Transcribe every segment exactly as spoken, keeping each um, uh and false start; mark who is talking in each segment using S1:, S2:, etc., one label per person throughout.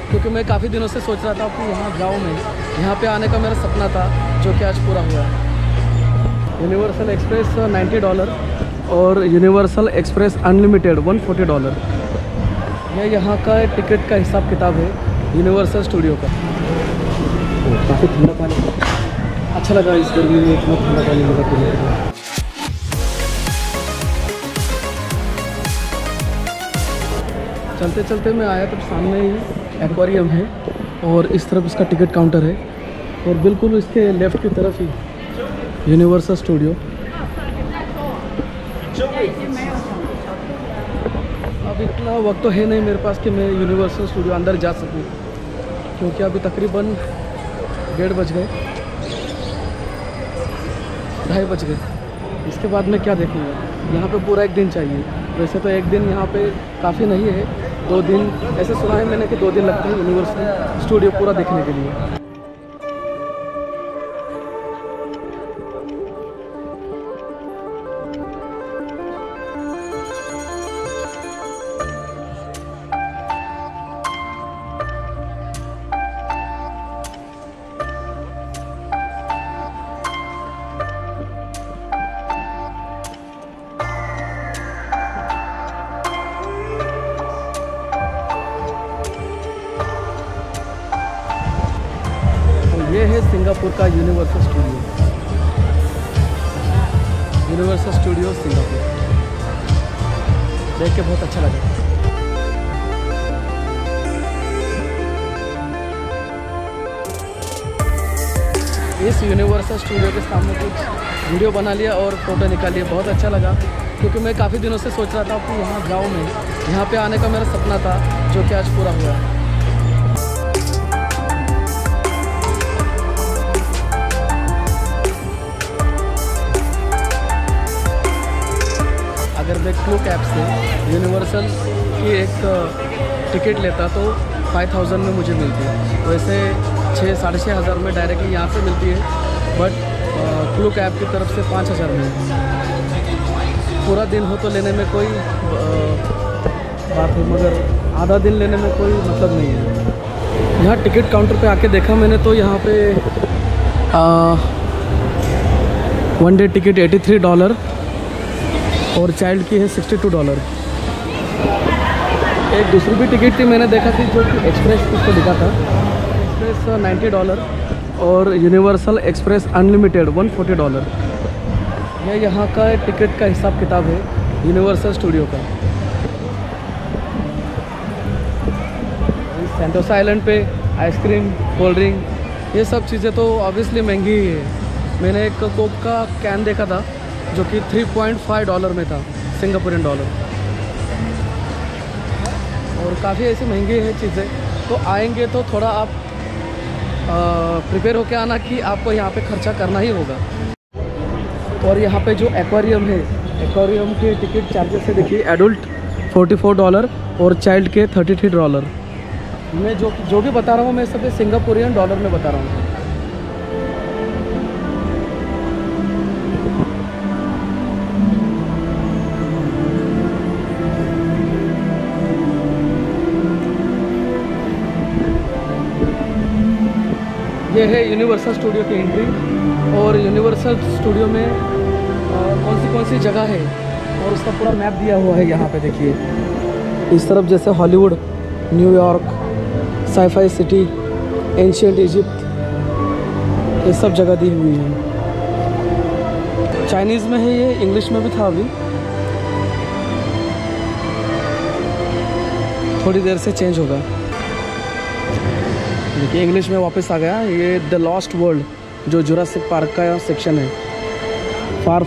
S1: क्योंकि मैं काफ़ी दिनों से सोच रहा था कि यहाँ जाऊँ मैं, यहाँ पे आने का मेरा सपना था जो कि आज पूरा हुआ। यूनिवर्सल एक्सप्रेस नाइन्टी डॉलर और Universal Express unlimited one forty dollar. यह यहाँ का टिकट का हिसाब किताब है यूनिवर्सल स्टूडियो का। काफ़ी ठंडा पानी, अच्छा लगा इस गर्मी में इतना ठंडा पानी लगा पीने के लिए। चलते चलते मैं आया तब सामने ही एक्वेरियम है और इस तरफ इसका टिकट काउंटर है और बिल्कुल इसके लेफ़्ट की तरफ ही यूनिवर्सल स्टूडियो। अब इतना वक्त तो है नहीं मेरे पास कि मैं यूनिवर्सल स्टूडियो अंदर जा सकूं, क्योंकि अभी तकरीबन डेढ़ बज गए, ढाई बज गए। इसके बाद मैं क्या देखूंगा? यहाँ पे पूरा एक दिन चाहिए। वैसे तो एक दिन यहाँ पे काफ़ी नहीं है, दो दिन ऐसे सुना है मैंने कि दो दिन लगते हैं यूनिवर्सल स्टूडियो पूरा देखने के लिए। ये है सिंगापुर का Universal Studio, Universal Studio Singapore. देख के बहुत अच्छा लगा। इस यूनिवर्सल स्टूडियो के सामने कुछ वीडियो बना लिया और फ़ोटो निकाल लिया। बहुत अच्छा लगा क्योंकि मैं काफ़ी दिनों से सोच रहा था कि यहाँ जाऊँ मैं, यहाँ पे आने का मेरा सपना था जो कि आज पूरा हुआ। अगर मैं क्लूक ऐप से यूनिवर्सल की एक टिकट लेता तो फाइव थाउजेंड में मुझे मिलती है। वैसे छः साढ़े छः हज़ार में डायरेक्टली यहाँ से मिलती है, बट क्लूक ऐप की तरफ से पाँच हज़ार में। पूरा दिन हो तो लेने में कोई बात है, मगर आधा दिन लेने में कोई मतलब नहीं है। यहाँ टिकट काउंटर पे आके देखा मैंने तो यहाँ पे one day ticket eighty three dollar और चाइल्ड की है सिक्सटी टू डॉलर। एक दूसरी भी टिकट थी मैंने देखा थी जो कि एक्सप्रेस उसको दिखा था, एक्सप्रेस नाइन्टी डॉलर और Universal Express unlimited one forty dollar. यह यहाँ का टिकट का हिसाब किताब है यूनिवर्सल स्टूडियो का। सेंटोसा आइलैंड पे आइसक्रीम, कोल्ड ड्रिंक, ये सब चीज़ें तो ऑब्वियसली महंगी ही है। मैंने एक कोक का कैन देखा था जो कि थ्री पॉइंट फाइव डॉलर में था, सिंगापुरियन डॉलर। और काफ़ी ऐसी महंगी है चीज़ें, तो आएंगे तो थोड़ा आप प्रिपेयर होके आना कि आपको यहाँ पे खर्चा करना ही होगा। और यहाँ पे जो एक्वेरियम है, एक्वेरियम के टिकट चार्जेस से देखिए, एडल्ट फोर्टी फोर डॉलर और चाइल्ड के थर्टी थ्री डॉलर। मैं जो जो भी बता रहा हूँ मैं सब सिंगापुरियन डॉलर में बता रहा हूँ। ये है यूनिवर्सल स्टूडियो की एंट्री और यूनिवर्सल स्टूडियो में आ, कौन सी कौन सी जगह है और उसका पूरा मैप दिया हुआ है। यहाँ पे देखिए इस तरफ जैसे Hollywood, New York, Sci Fi City, Ancient Egypt, ये सब जगह दी हुई है। चाइनीज़ में है ये, इंग्लिश में भी था, अभी थोड़ी देर से चेंज होगा। देखिए इंग्लिश में वापस आ गया। ये द लॉस्ट वर्ल्ड जो जुरासिक पार्क का सेक्शन है, फार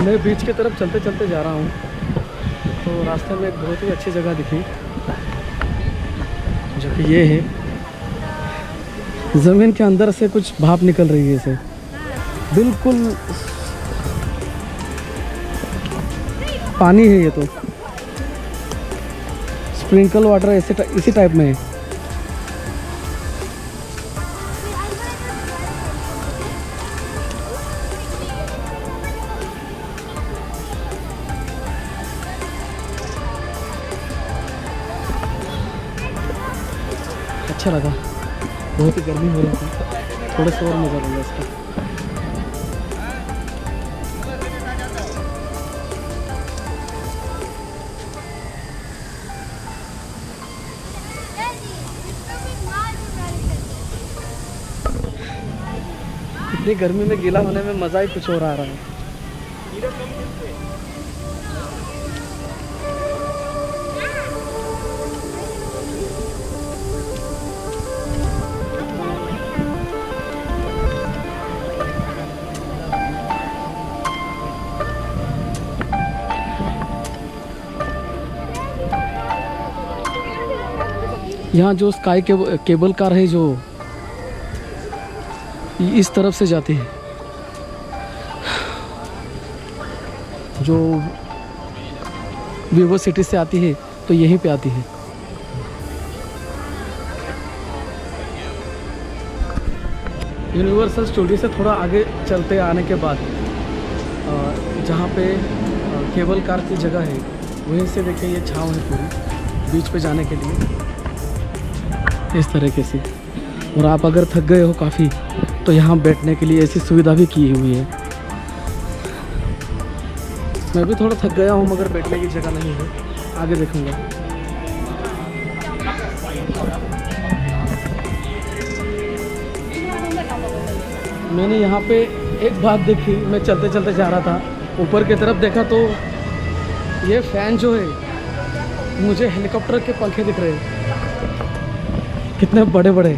S1: मैं बीच की तरफ चलते चलते जा रहा हूँ, तो रास्ते में एक बहुत ही अच्छी जगह दिखी, जो कि ये है। ज़मीन के अंदर से कुछ भाप निकल रही है इसे, बिल्कुल पानी है ये तो, स्प्रिंकल वाटर ऐसे टा, इसी टाइप में है। अच्छा लगा, बहुत ही गर्मी हो रही थी, थोड़ा सा और मज़ा लगा इसका। इतनी गर्मी में गीला होने में मज़ा ही कुछ और आ रहा है। यहाँ जो स्काई केबल केबल कार है, जो इस तरफ से जाती है, जो वीवो सिटी से आती है तो यहीं पे आती है। यूनिवर्सल स्टूडियो से थोड़ा आगे चलते आने के बाद जहाँ पे केबल कार की जगह है, वहीं से देखिए ये छाँव है पूरी बीच पे जाने के लिए, इस तरीके से। और आप अगर थक गए हो काफ़ी, तो यहाँ बैठने के लिए ऐसी सुविधा भी की हुई है। मैं भी थोड़ा थक गया हूँ, मगर बैठने की जगह नहीं है, आगे देखूँगा। मैंने यहाँ पे एक बात देखी, मैं चलते चलते जा रहा था, ऊपर की तरफ देखा तो ये फ़ैन जो है, मुझे हेलीकॉप्टर के पंखे दिख रहे हैं, कितने बड़े बड़े।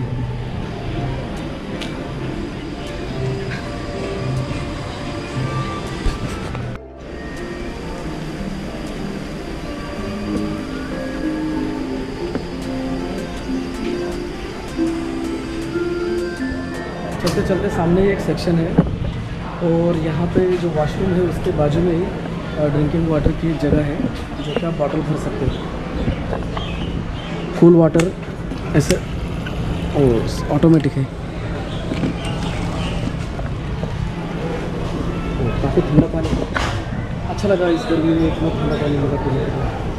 S1: चलते चलते सामने ही एक सेक्शन है, और यहाँ पे जो वॉशरूम है उसके बाजू में ही ड्रिंकिंग वाटर की जगह है, जो कि आप बॉटल भर सकते हो। कूल वाटर ऐसे ऑटोमेटिक है। काफ़ी ठंडा पानी, अच्छा लगा इस गर्मी में इतना ठंडा पानी लगा पीने के लिए।